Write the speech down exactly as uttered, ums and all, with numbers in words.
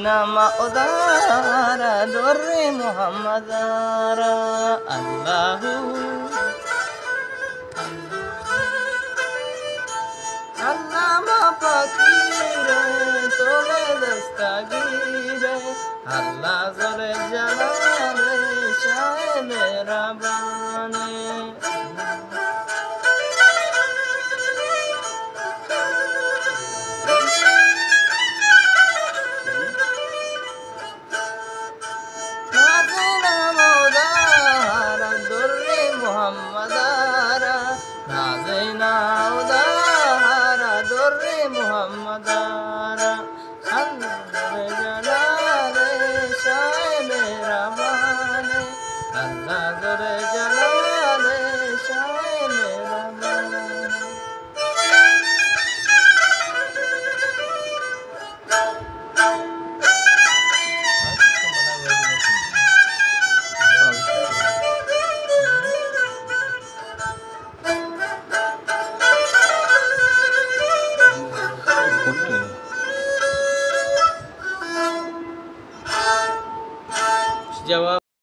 নাজেনা মাওদারা দরে মুহাম্মাদারা আল্লাহু আল্লামা পাকিরে তোলে দস্তগীরে আল্লাহ জলে জালালে শানে রাবানে নাজেনা মাওদারা দরে মুহাম্মাদারা নাজেনা